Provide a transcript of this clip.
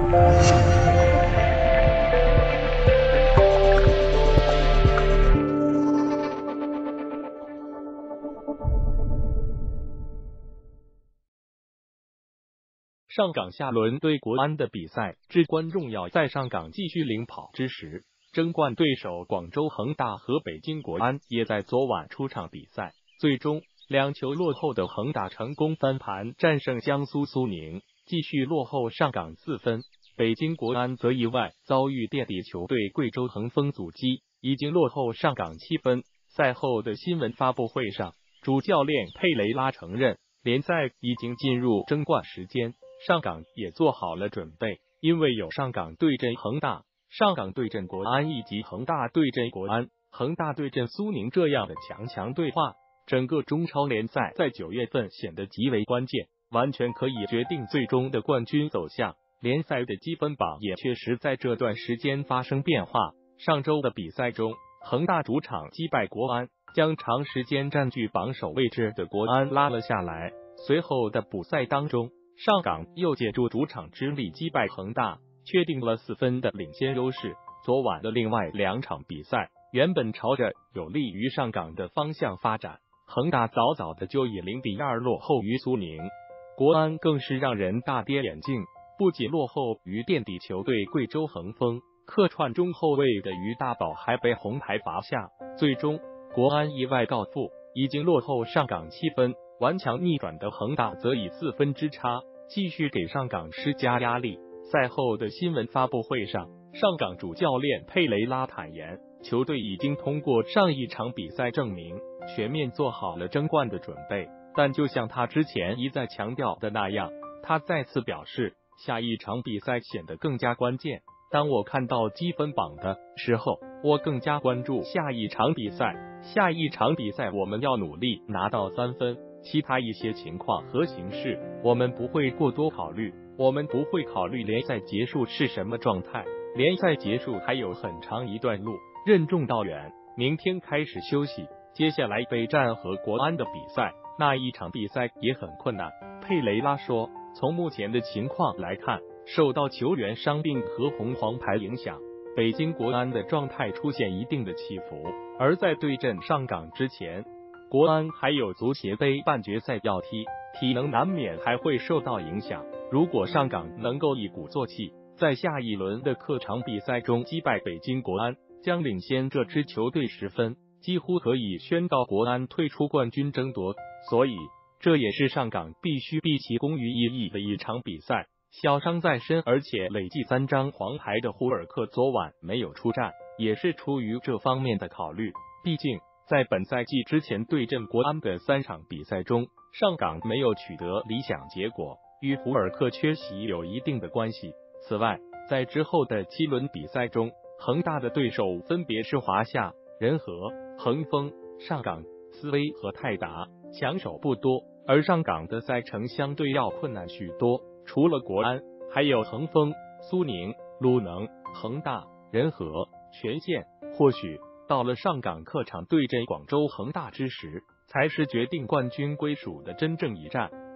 上港下轮对国安的比赛至关重要，在上港继续领跑之时，争冠对手广州恒大和北京国安也在昨晚出场比赛，最终2球落后的恒大成功翻盘战胜江苏苏宁，继续落后上港4分。北京国安则意外遭遇垫底球队贵州恒丰阻击，已经落后上港7分。赛后的新闻发布会上，主教练佩雷拉承认，联赛已经进入争冠时间，上港也做好了准备，因为有上港对阵恒大、上港对阵国安以及恒大对阵国安、恒大对阵苏宁这样的强对话，整个中超联赛在9月份显得极为关键，完全可以决定最终的冠军走向。联赛的积分榜也确实在这段时间发生变化。上周的比赛中，恒大主场击败国安，将长时间占据榜首位置的国安拉了下来。随后的补赛当中，上港又借助主场之力击败恒大，确定了4分的领先优势。昨晚的另外2场比赛原本朝着有利于上港的方向发展，恒大早早的就以0-2落后于苏宁，国安更是让人大跌眼镜，不仅落后于垫底球队贵州恒丰，客串中后卫的于大宝还被红牌罚下。最终国安意外告负，已经落后上港7分，顽强逆转的恒大则以4分之差继续给上港施加压力。赛后的新闻发布会上，上港主教练佩雷拉坦言，球队已经通过上一场比赛证明全面做好了争冠的准备，但就像他之前一再强调的那样，他再次表示下一场比赛显得更加关键。当我看到积分榜的时候，我更加关注下一场比赛。下一场比赛我们要努力拿到3分，其他一些情况和形势我们不会过多考虑，我们不会考虑联赛结束是什么状态，联赛结束还有很长一段路，任重道远。明天开始休息，接下来备战和国安的比赛，那一场比赛也很困难。佩雷拉说，从目前的情况来看，受到球员伤病和红黄牌影响，北京国安的状态出现一定的起伏，而在对阵上港之前，国安还有足协杯半决赛要踢，体能难免还会受到影响。如果上港能够一鼓作气，在下一轮的客场比赛中击败北京国安，将领先这支球队10分，几乎可以宣告国安退出冠军争夺。所以这也是上港必须毕其功于一役的一场比赛。小伤在身，而且累计3张黄牌的胡尔克昨晚没有出战，也是出于这方面的考虑。毕竟在本赛季之前对阵国安的3场比赛中，上港没有取得理想结果，与胡尔克缺席有一定的关系。此外，在之后的7轮比赛中，恒大的对手分别是华夏、仁和、恒丰、上港、斯威和泰达，强手不多，而上港的赛程相对要困难许多。除了国安，还有恒丰、苏宁、鲁能、恒大、仁和、权健。或许到了上港客场对阵广州恒大之时，才是决定冠军归属的真正一战。